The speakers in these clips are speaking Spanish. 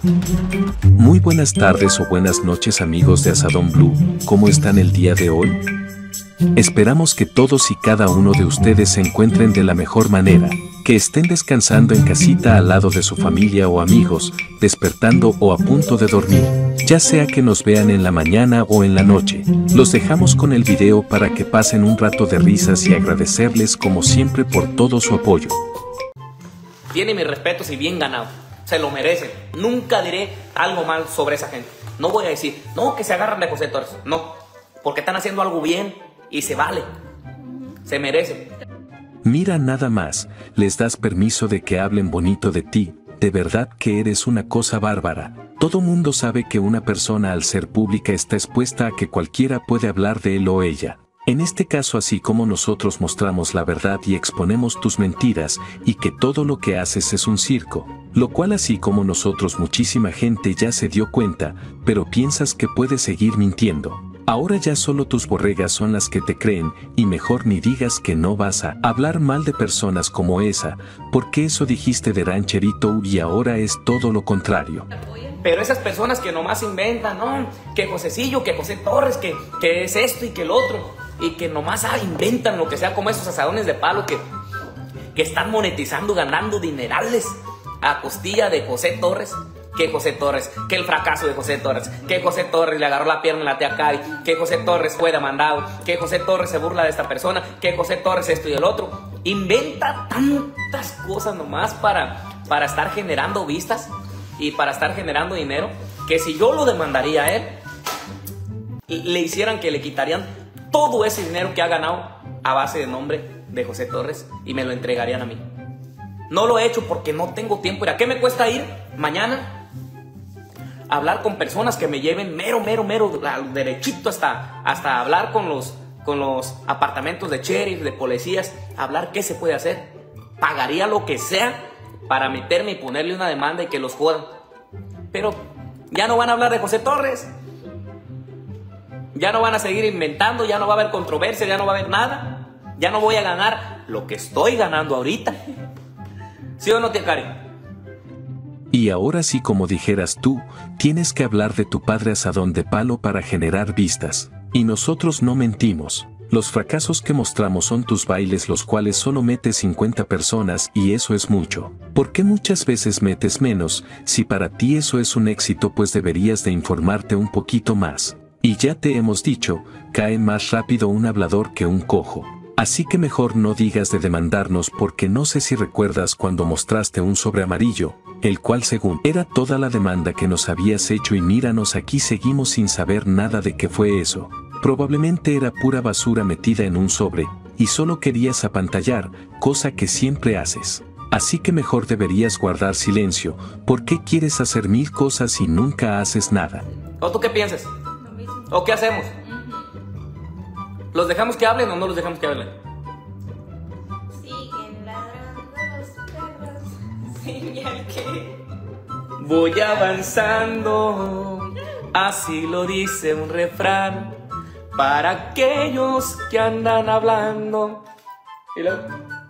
Muy buenas tardes o buenas noches amigos de Asadón Blue, ¿cómo están el día de hoy? Esperamos que todos y cada uno de ustedes se encuentren de la mejor manera, que estén descansando en casita al lado de su familia o amigos, despertando o a punto de dormir, ya sea que nos vean en la mañana o en la noche. Los dejamos con el video para que pasen un rato de risas y agradecerles como siempre por todo su apoyo. Tiene mis respetos y bien ganado. Se lo merecen. Nunca diré algo mal sobre esa gente. No voy a decir, no, que se agarran de José Torres. No, porque están haciendo algo bien y se vale. Se merecen. Mira nada más, les das permiso de que hablen bonito de ti. De verdad que eres una cosa bárbara. Todo mundo sabe que una persona al ser pública está expuesta a que cualquiera puede hablar de él o ella. En este caso, así como nosotros mostramos la verdad y exponemos tus mentiras, y que todo lo que haces es un circo, lo cual así como nosotros muchísima gente ya se dio cuenta, pero piensas que puedes seguir mintiendo. Ahora ya solo tus borregas son las que te creen, y mejor ni digas que no vas a hablar mal de personas como esa, porque eso dijiste de Rancherito y ahora es todo lo contrario. Pero esas personas que nomás inventan, ¿no? Que Josecillo, que José Torres, que es esto y que el otro, y que nomás inventan lo que sea, como esos asadones de palo que están monetizando, ganando dinerales a costilla de José Torres. Que José Torres, que el fracaso de José Torres, que José Torres le agarró la pierna a la tía Cari, que José Torres fue demandado, que José Torres se burla de esta persona, que José Torres esto y el otro. Inventa tantas cosas nomás para estar generando vistas y para estar generando dinero, que si yo lo demandaría a él, le hicieran que le quitarían todo ese dinero que ha ganado a base de nombre de José Torres y me lo entregarían a mí. No lo he hecho porque no tengo tiempo. ¿A qué me cuesta ir mañana a hablar con personas que me lleven mero derechito hasta hablar con los apartamentos de sheriff, de policías, hablar qué se puede hacer? Pagaría lo que sea para meterme y ponerle una demanda y que los jodan. Pero ya no van a hablar de José Torres. Ya no van a seguir inventando, ya no va a haber controversia, ya no va a haber nada. Ya no voy a ganar lo que estoy ganando ahorita. ¿Sí o no, tía Cari? Y ahora sí, como dijeras tú, tienes que hablar de tu padre Asadón de Palo para generar vistas. Y nosotros no mentimos. Los fracasos que mostramos son tus bailes, los cuales solo metes 50 personas y eso es mucho. ¿Por qué muchas veces metes menos? Si para ti eso es un éxito, pues deberías de informarte un poquito más. Y ya te hemos dicho, cae más rápido un hablador que un cojo. Así que mejor no digas de demandarnos, porque no sé si recuerdas cuando mostraste un sobre amarillo, el cual según era toda la demanda que nos habías hecho, y míranos aquí seguimos sin saber nada de qué fue eso. Probablemente era pura basura metida en un sobre, y solo querías apantallar, cosa que siempre haces. Así que mejor deberías guardar silencio. ¿Por qué quieres hacer 1000 cosas y nunca haces nada? ¿O tú qué piensas? ¿O qué hacemos? ¿Los dejamos que hablen o no los dejamos que hablen? Siguen ladrando los perros. Señal que voy avanzando, así lo dice un refrán, para aquellos que andan hablando. ¿Y luego?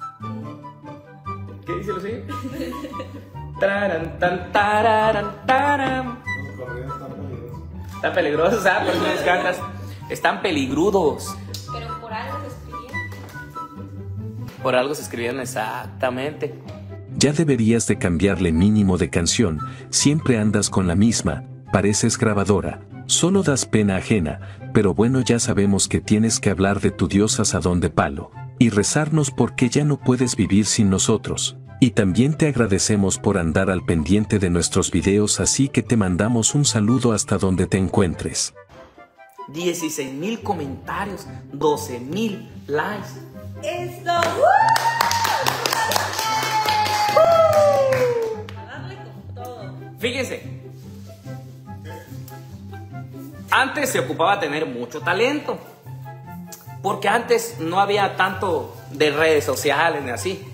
¿Qué dice lo sigue? Taran, tan, tararan, taran. Están peligrosos, ¿sabes? Por eso los cantas. Están peligrudos. pero por algo se escribían. Por algo se escribieron, exactamente. Ya deberías de cambiarle mínimo de canción, siempre andas con la misma, pareces grabadora, solo das pena ajena, pero bueno, ya sabemos que tienes que hablar de tu Dios Asadón de Palo, y rezarnos porque ya no puedes vivir sin nosotros. Y también te agradecemos por andar al pendiente de nuestros videos, así que te mandamos un saludo hasta donde te encuentres. 16,000 comentarios, 12,000 likes. ¡Esto! A darle con todo. Fíjense, antes se ocupaba tener mucho talento, porque antes no había tanto de redes sociales ni así.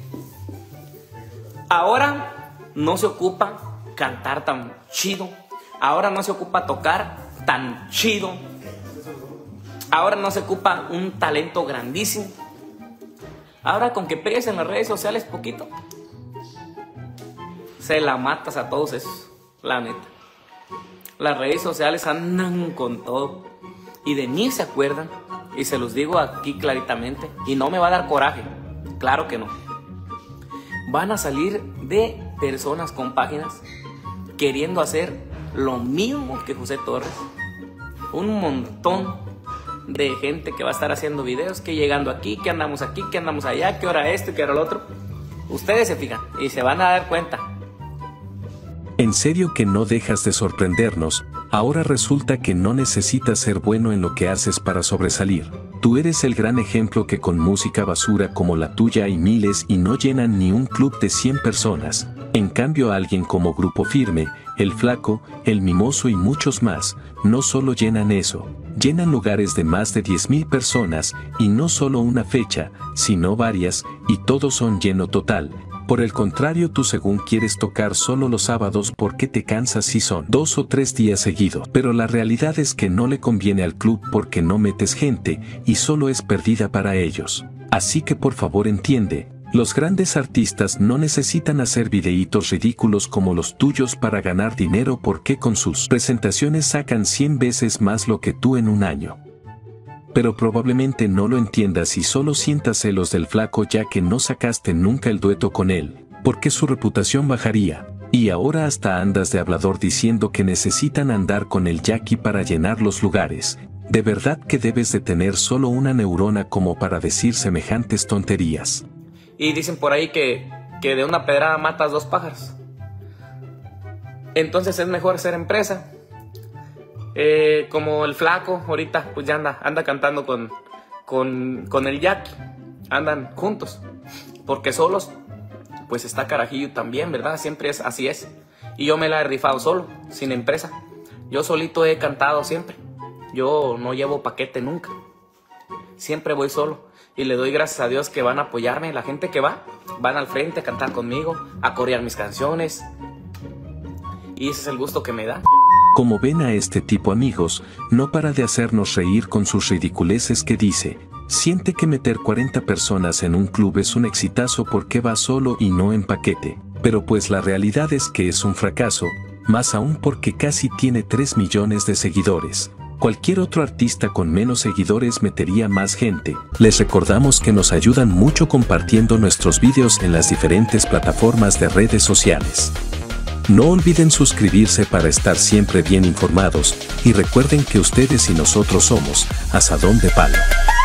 Ahora no se ocupa cantar tan chido, ahora no se ocupa tocar tan chido, ahora no se ocupa un talento grandísimo. Ahora con que pegues en las redes sociales poquito, se la matas a todos esos. la neta. Las redes sociales andan con todo. Y de mí se acuerdan. Y se los digo aquí claritamente. Y no me va a dar coraje. Claro que no. Van a salir de personas con páginas queriendo hacer lo mismo que José Torres. Un montón de gente que va a estar haciendo videos, que llegando aquí, que andamos allá, que hora esto y que hora lo otro. Ustedes se fijan y se van a dar cuenta. En serio que no dejas de sorprendernos. Ahora resulta que no necesitas ser bueno en lo que haces para sobresalir. Tú eres el gran ejemplo que con música basura como la tuya hay miles y no llenan ni un club de 100 personas. En cambio alguien como Grupo Firme, El Flaco, El Mimoso y muchos más, no solo llenan eso, llenan lugares de más de 10,000 personas y no solo una fecha, sino varias, y todos son lleno total. Por el contrario, tú según quieres tocar solo los sábados porque te cansas si son 2 o 3 días seguidos. Pero la realidad es que no le conviene al club porque no metes gente y solo es perdida para ellos. Así que por favor entiende, los grandes artistas no necesitan hacer videitos ridículos como los tuyos para ganar dinero porque con sus presentaciones sacan 100 veces más lo que tú en un año. Pero probablemente no lo entiendas y solo sientas celos del Flaco ya que no sacaste nunca el dueto con él, porque su reputación bajaría, y ahora hasta andas de hablador diciendo que necesitan andar con el Jackie para llenar los lugares. De verdad que debes de tener solo una neurona como para decir semejantes tonterías. Y dicen por ahí que de una pedrada matas 2 pájaros. Entonces es mejor ser empresa. Como el Flaco ahorita pues ya anda cantando con el Jackie, andan juntos, porque solos pues está carajillo también, ¿verdad? Siempre es así es. Y yo me la he rifado solo, sin empresa. Yo solito he cantado siempre. Yo no llevo paquete nunca. Siempre voy solo. Y le doy gracias a Dios que van a apoyarme. La gente que van al frente a cantar conmigo, a corear mis canciones. Y ese es el gusto que me da. Como ven a este tipo amigos, no para de hacernos reír con sus ridiculeces que dice, siente que meter 40 personas en un club es un exitazo porque va solo y no en paquete, pero pues la realidad es que es un fracaso, más aún porque casi tiene 3 millones de seguidores. Cualquier otro artista con menos seguidores metería más gente. Les recordamos que nos ayudan mucho compartiendo nuestros vídeos en las diferentes plataformas de redes sociales. No olviden suscribirse para estar siempre bien informados y recuerden que ustedes y nosotros somos Asadón de Palo.